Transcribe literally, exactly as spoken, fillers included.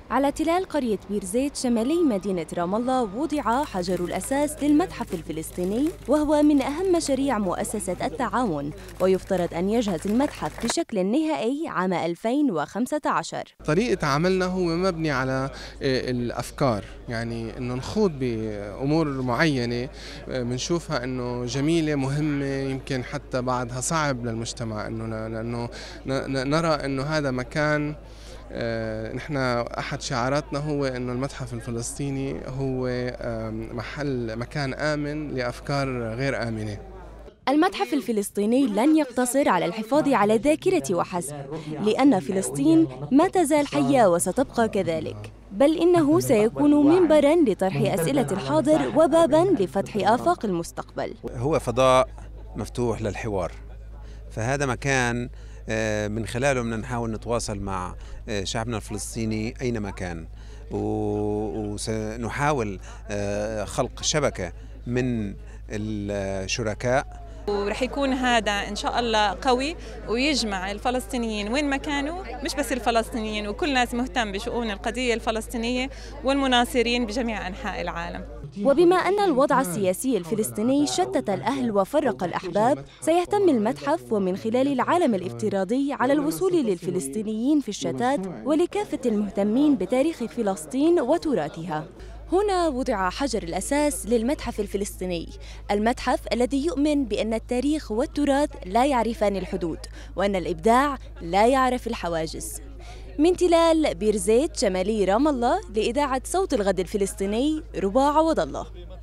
على تلال قرية بير زيت شمالي مدينة رام الله وضع حجر الأساس للمتحف الفلسطيني، وهو من أهم مشاريع مؤسسة التعاون، ويفترض أن يجهز المتحف بشكل نهائي عام ألفين وخمسة عشر. طريقة عملنا هو مبني على الأفكار، يعني أنه نخوض بأمور معينة بنشوفها أنه جميلة مهمة، يمكن حتى بعدها صعب للمجتمع، أنه لأنه نرى أنه هذا مكان. نحن أحد شعاراتنا هو أنه المتحف الفلسطيني هو محل مكان آمن لأفكار غير آمنة. المتحف الفلسطيني لن يقتصر على الحفاظ على الذاكرة وحسب، لأن فلسطين ما تزال حية وستبقى كذلك، بل إنه سيكون منبراً لطرح أسئلة الحاضر وباباً لفتح آفاق المستقبل. هو فضاء مفتوح للحوار، فهذا مكان من خلاله بدنا نحاول نتواصل مع شعبنا الفلسطيني أينما كان، وسنحاول خلق شبكة من الشركاء، ورح يكون هذا إن شاء الله قوي ويجمع الفلسطينيين وين ما كانوا، مش بس الفلسطينيين، وكل ناس مهتم بشؤون القضية الفلسطينية والمناصرين بجميع أنحاء العالم. وبما أن الوضع السياسي الفلسطيني شتت الأهل وفرق الأحباب، سيهتم المتحف ومن خلال العالم الافتراضي على الوصول للفلسطينيين في الشتات ولكافة المهتمين بتاريخ فلسطين وتراثها. هنا وضع حجر الأساس للمتحف الفلسطيني، المتحف الذي يؤمن بأن التاريخ والتراث لا يعرفان الحدود، وأن الإبداع لا يعرف الحواجز. من تلال بير زيت شمالي رام الله، لإذاعة صوت الغد الفلسطيني، رباع عوض الله.